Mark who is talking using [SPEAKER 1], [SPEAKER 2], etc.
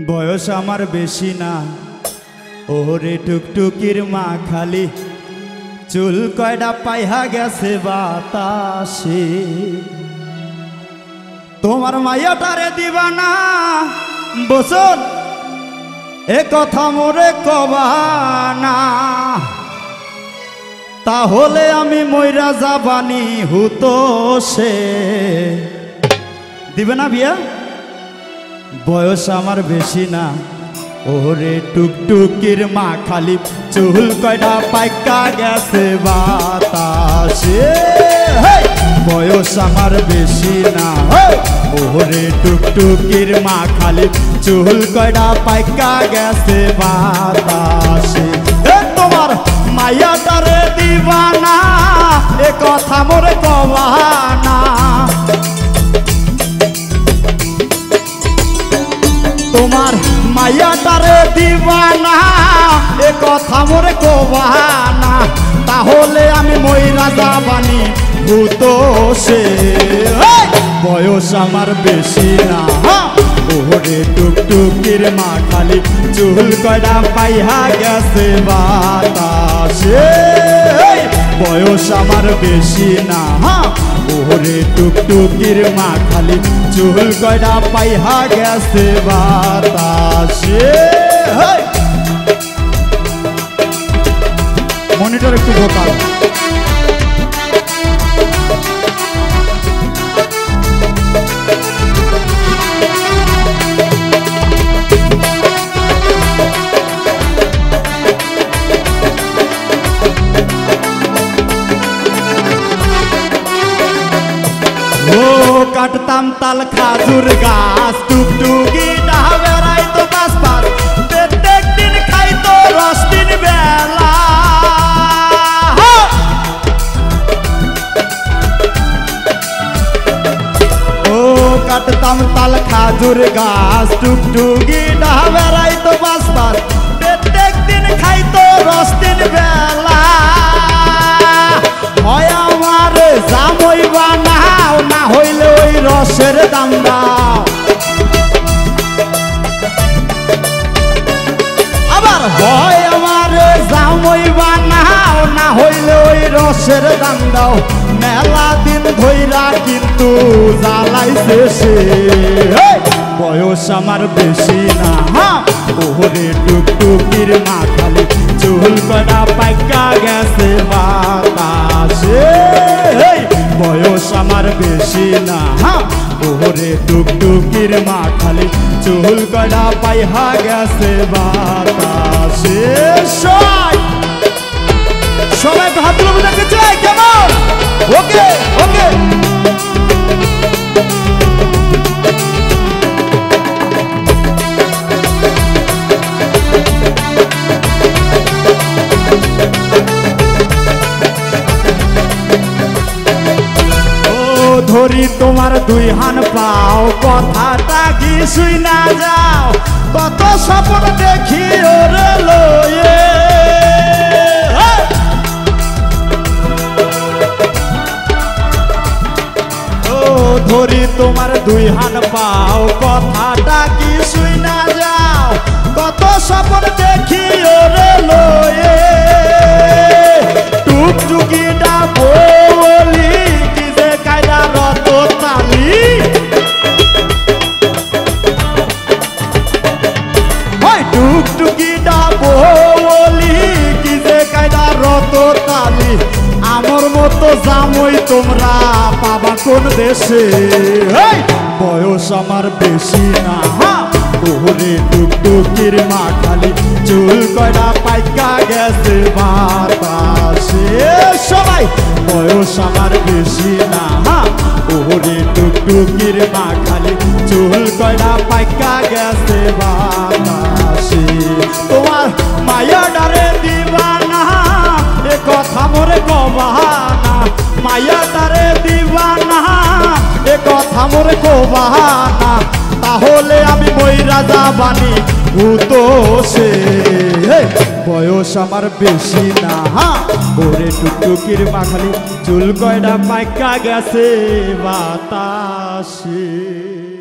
[SPEAKER 1] বয়স আমার বেশি না, ওরে টুকটুকির মা খালি চুল কয়টা পাইহা গেছে বাতাসে। তোমার মাইয়াটারে দিবা না বসন, এ কথা মোরে কবানা, তাহলে আমি মইরা যাবানি হুতো সে। দিবে না বিয়া? বয়স আমার বেশি না, ওরে টুকটুকির মা খালি চুল কয়টা পাইকা গেছে বাতাসে। বয়স আমার বেশি না, ওরে টুকটুকির মা খালি চুল কয়টা পাইকা গেছে বাতাসে। তোমার মাইয়াটারে দিবা না, এ কথা মোরে কবানা, তোমার মাইয়াটারে দিবা না, এ কথা মোরে কবানা, তাহলে আমি মইরা যাবানি ভূতো সে। বয়স আমার বেশি না, ওরে টুকটুকির মা খালি চুল কয়টা পাইহা গেছে বাতাসে। বয়স আমার বেশি না, ওরে টুকটুকির মা খালি চুল কয়টা পাইহা গেছে বাতাসে। মনিটর একটু ভোকাল। কাটতাম তাল খাজুর গাছ, টুকটুকি ডাহা বেড়াইতো পাঁচ পাঁচ, প্রত্যেক দিন খাইতো রস দিন বেলা। ও কাটতাম তাল খাজুর গাছ, টুকটুকি ডাহা বেড়াইতো পাঁচ পাঁচ, প্রত্যেক দিন খাইতো রস দিন বেলা। হয় আমার জামই বানাও, না হইলে ওই রসের দাম দাও। আবার হয় আমার জামই বানাও, না হইলে ওই রসের দাম দাও। মেলা দিন ধইরা কিন্তু জ্বালাইছে সে। বয়স আমার বেশি না, ওরে টুকটুকির মা খালি চুল কয়টা পাইকা গেছে বাতাসে। বয়স আমার বেশি না, ওরে টুকটুকির মা খালি চুল কয়টা পাইহা গেছে বাতাসে। সবাই হাত তুলে দেখতে চাই কেমন? ওকে ওকে। ধরি তোমার দুই হান পাও, কথাটা কি শুই না যাও, কত স্বপ্ন দেখি ওরে লয়ে। ও ধরি তোমার দুই হান পাও, কথাটা কি শুই না যাও, কত স্বপ্ন দেখি ওরে লয়ে। টুকটুকিটা বলি কি যে কায়দা রত তালি, টুকটুকিটা বলি কি যে কায়দা রত তালি। আমার মতো জামই তোমরা পাবা কোন দেশে? বয়স আমার বেশি না, ওরে টুকটুকির মা খালি চুল কয়টা পাইকা গেছে বাতাসে। সবাই বয়স আমার বেশি না, ওরে টুকটুকির মা খালি চুল কয়টা পাইকা গেছে বাতাসে। তোমার মাইয়াটারে দিবা না, এ কথা মোরে কবানা, মাইয়াটারে দিবা না, এ কথা মোরে কবানা, তাহলে আমি মইরা যাবানি ভূতো সে। বয়স আমার বেশি না, ওরে টুকটুকির মা খালি চুল কয়টা পাইকা গেছে বাতাসে।